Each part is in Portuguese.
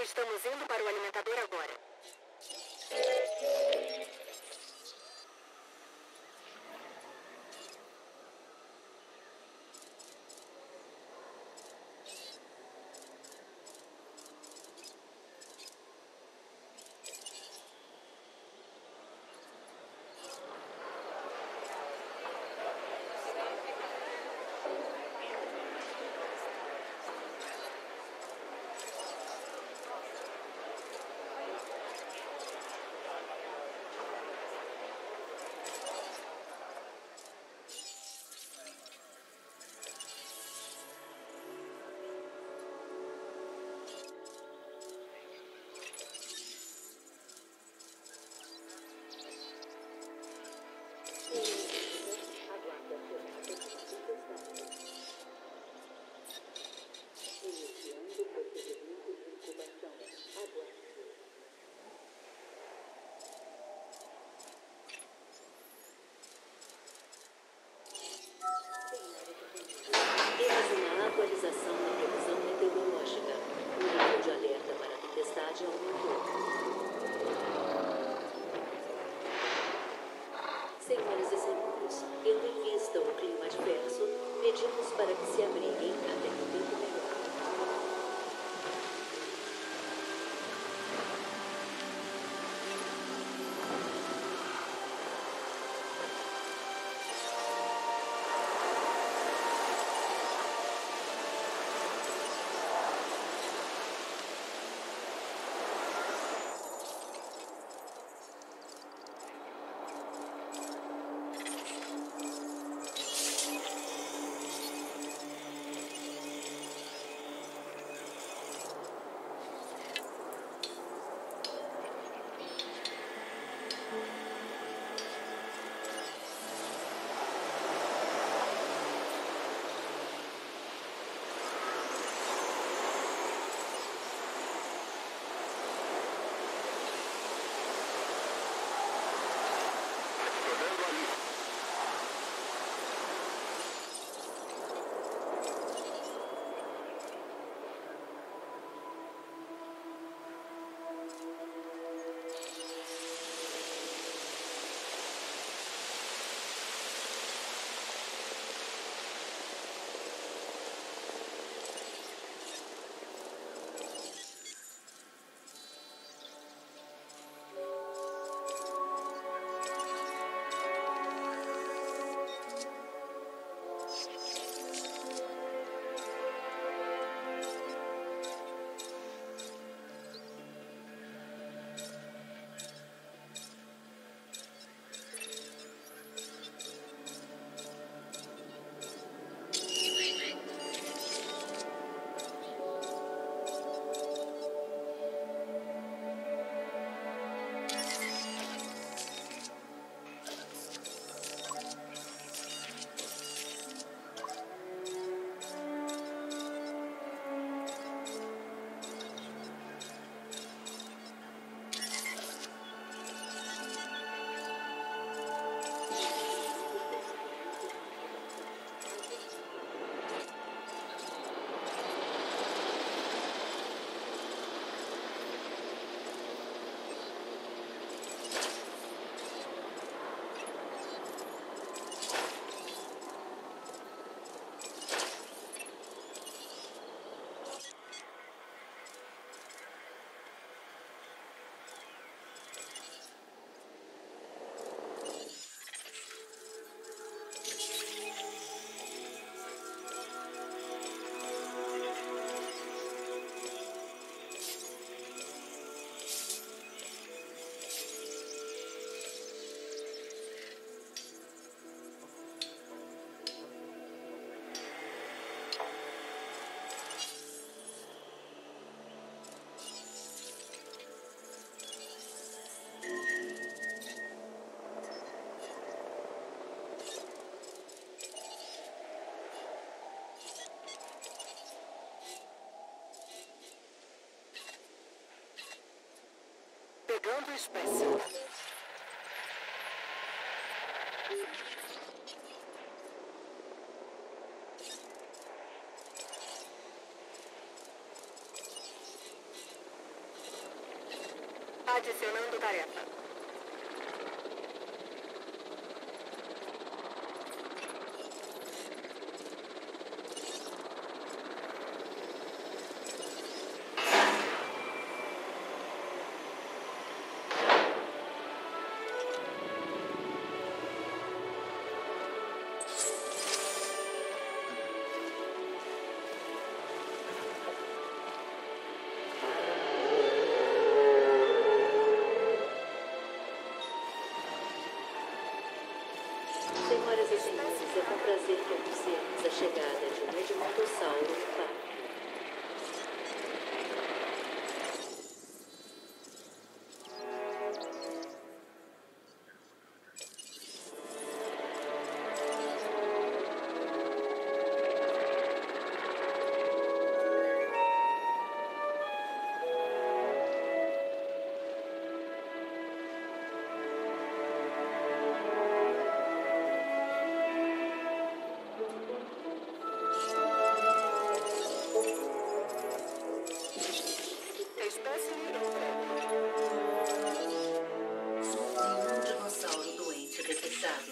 Estamos indo para o alimentador agora. Atualização na previsão meteorológica. O nível de alerta para a tempestade aumentou. Senhoras e senhores, tendo em vista o clima adverso, pedimos para que se abriguem até que o tempo melhore. Pegando espécie. Adicionando tarefa. Senhoras e senhores, é com prazer que anunciamos a chegada de um Edmontossauro no parque. Nenhum dinossauro doente detectado.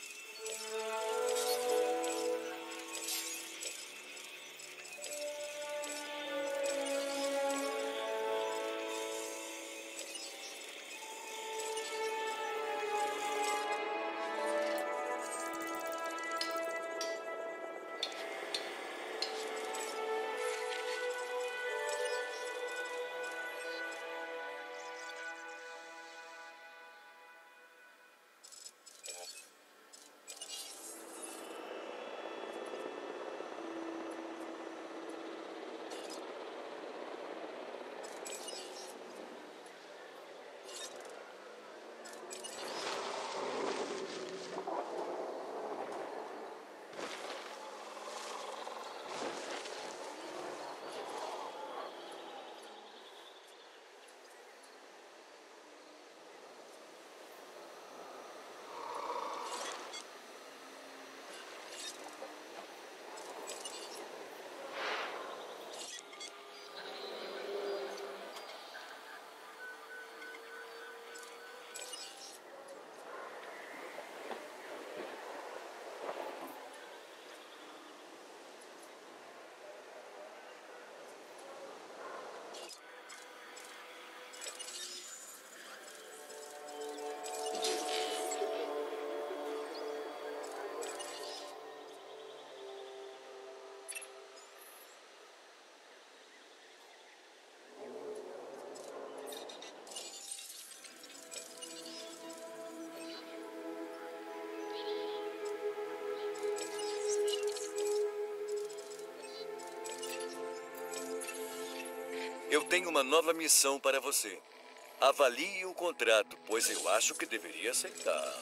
Eu tenho uma nova missão para você. Avalie o contrato, pois eu acho que deveria aceitar.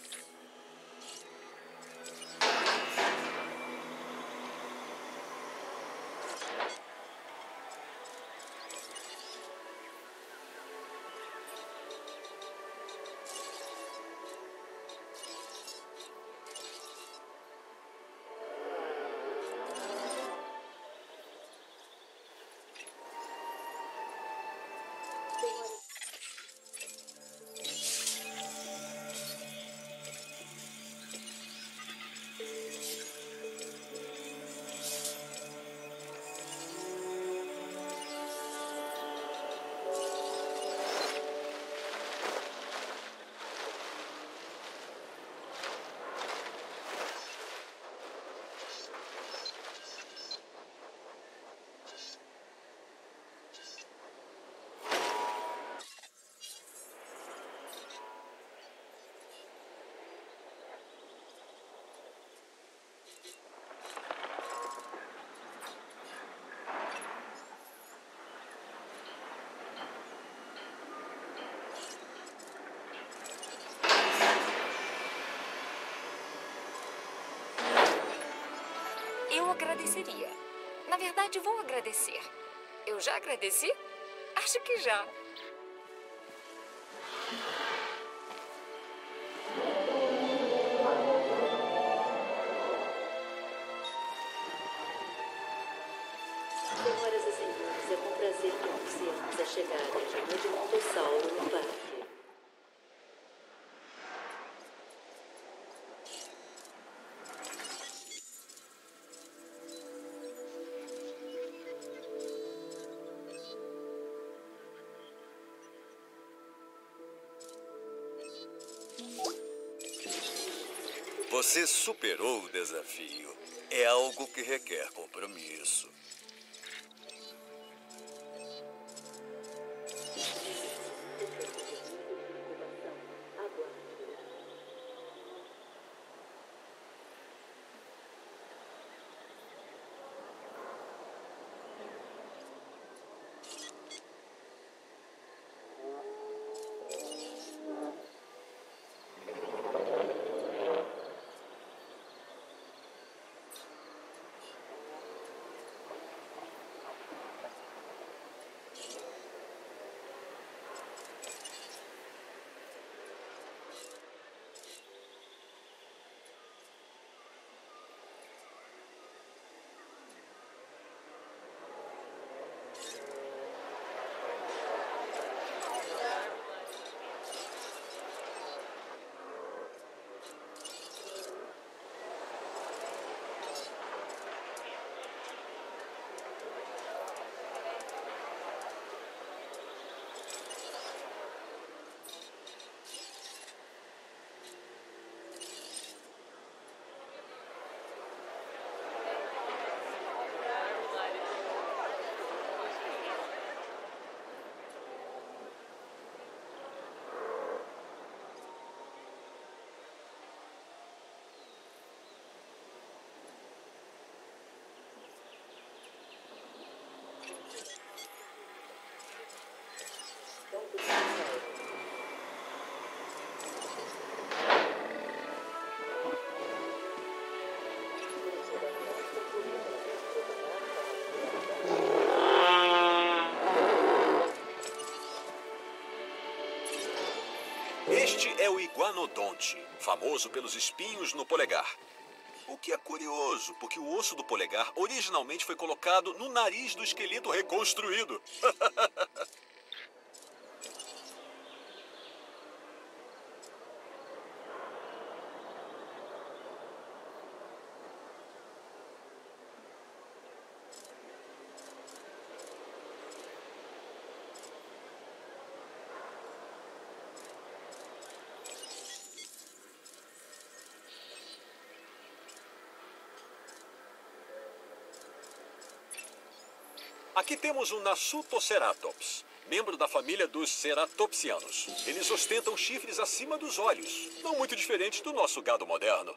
Eu agradeceria. Na verdade, vou agradecer. Eu já agradeci? Acho que já. Senhoras e senhores, É com prazer que anunciamos a chegada de um Edmontossauro no parque. Você superou o desafio. É algo que requer compromisso. Este é o iguanodonte, famoso pelos espinhos no polegar. O que é curioso, porque o osso do polegar originalmente foi colocado no nariz do esqueleto reconstruído. Aqui temos o Nasutoceratops, membro da família dos ceratopsianos. Eles ostentam chifres acima dos olhos, não muito diferentes do nosso gado moderno.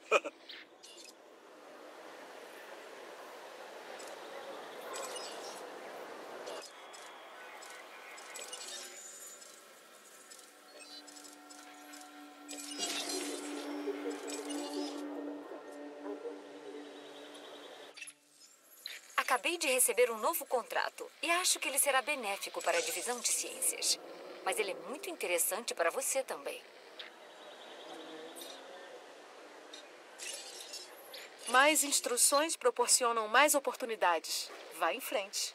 Acabei de receber um novo contrato e acho que ele será benéfico para a divisão de ciências. Mas ele é muito interessante para você também. Mais instruções proporcionam mais oportunidades. Vá em frente.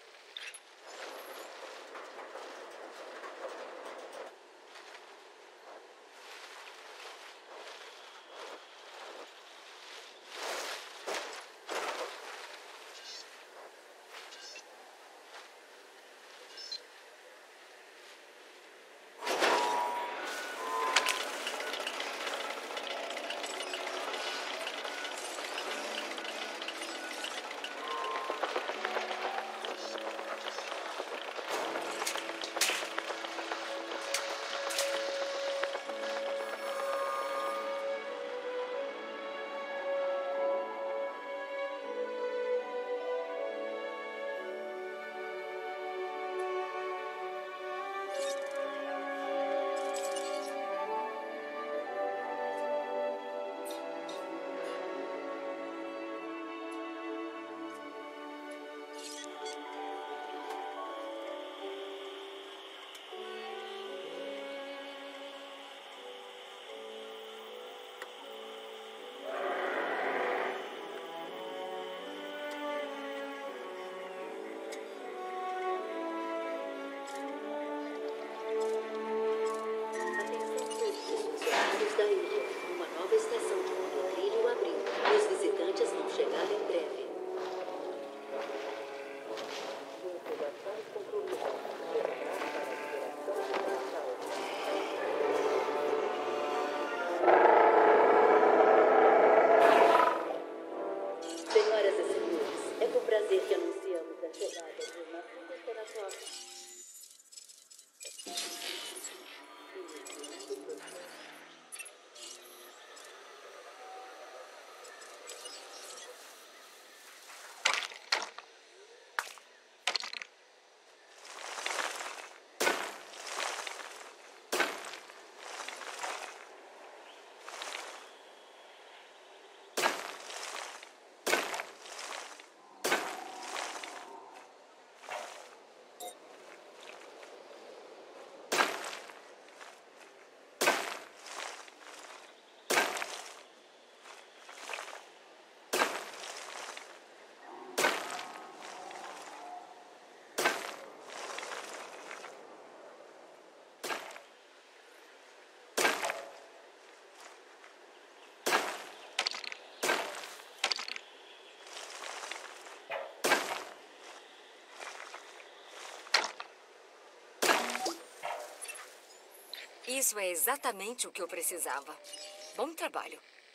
Isso é exatamente o que eu precisava. Bom trabalho.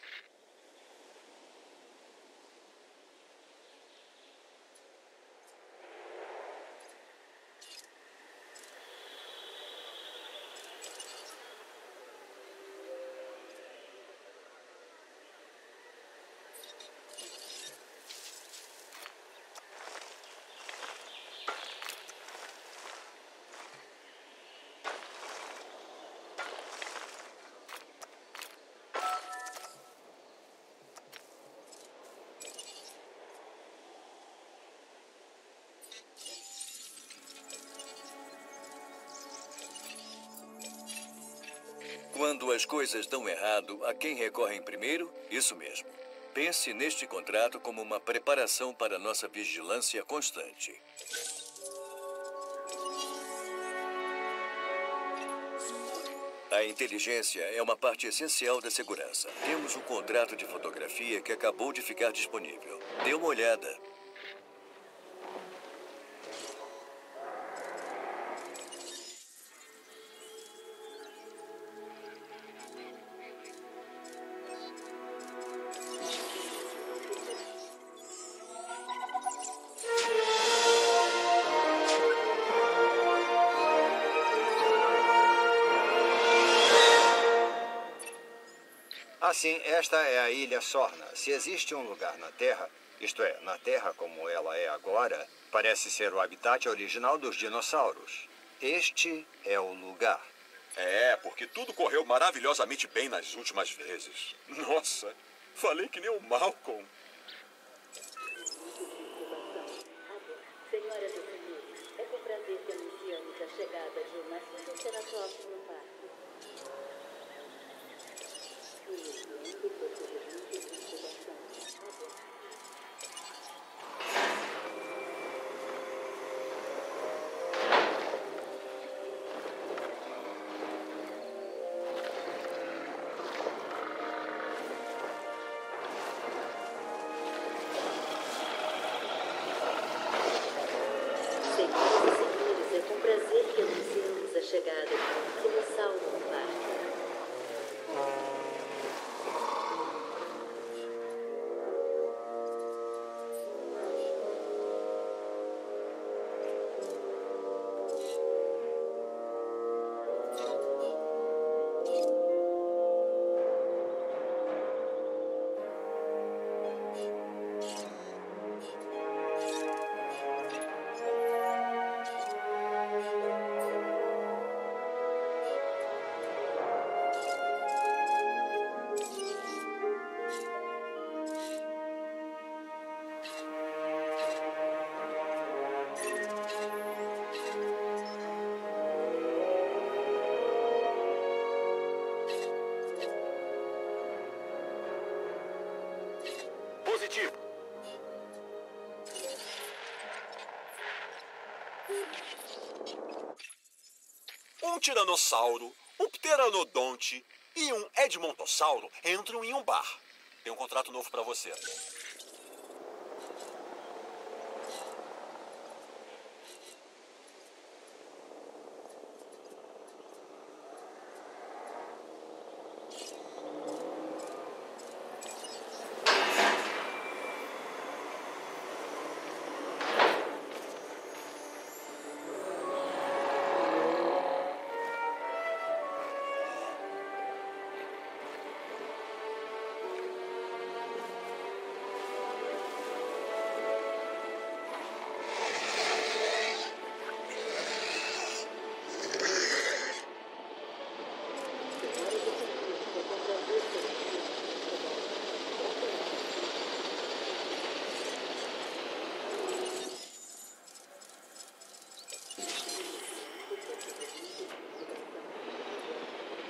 Quando as coisas dão errado, a quem recorrem primeiro? Isso mesmo. Pense neste contrato como uma preparação para nossa vigilância constante. A inteligência é uma parte essencial da segurança. Temos um contrato de fotografia que acabou de ficar disponível. Dê uma olhada. Assim, esta é a Ilha Sorna. Se existe um lugar na Terra, isto é, na Terra como ela é agora, parece ser o habitat original dos dinossauros. Este é o lugar. É, porque tudo correu maravilhosamente bem nas últimas vezes. Nossa, falei que nem o Malcolm. Senhoras e senhores, é com prazer que anunciamos a chegada de uma Triceratops no parque. Iniciando o procedimento de incubação. Senhoras e senhores, é com prazer que anunciamos a chegada de um dinossauro no parque. Positivo. Um tiranossauro, um pteranodonte e um edmontossauro entram em um bar. Tem um contrato novo para você.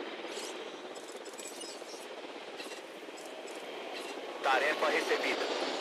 Tarefa recebida.